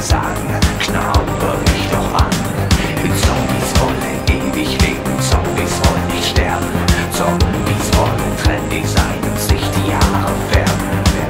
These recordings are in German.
sagen, knabbere mich doch an. Zombies wollen ewig leben, Zombies wollen nicht sterben. Zombies wollen trendig sein und sich die Haare färben.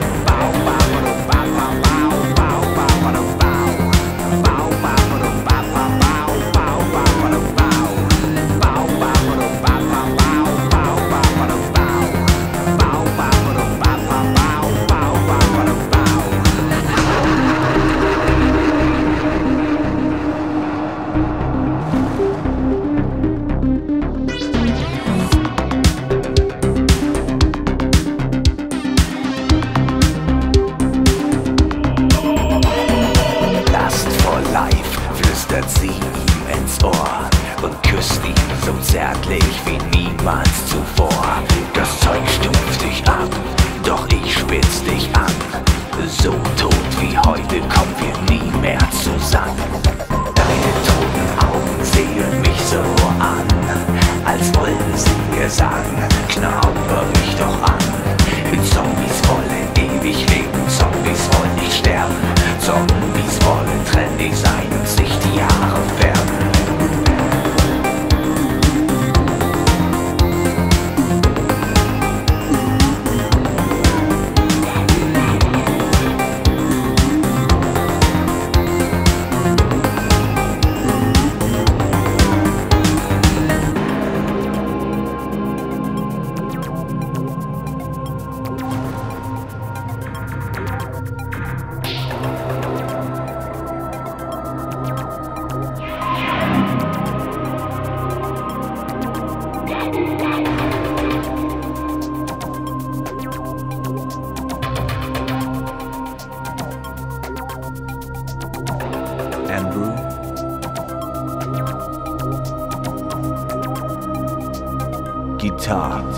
Flüstert sie ihm ins Ohr und küsst ihn so zärtlich wie niemals zuvor. Das Zeug stumpft dich ab, doch ich spitz dich an. So tot wie heute kommen wir nie mehr zusammen. Deine toten Augen sehen mich so an, als wollten sie mir sagen, knabber mich doch an. Zombies wollen ewig leben, Zombies wollen nicht sterben. Zombies wollen trendig sein und sich die Haare färben. Guitar.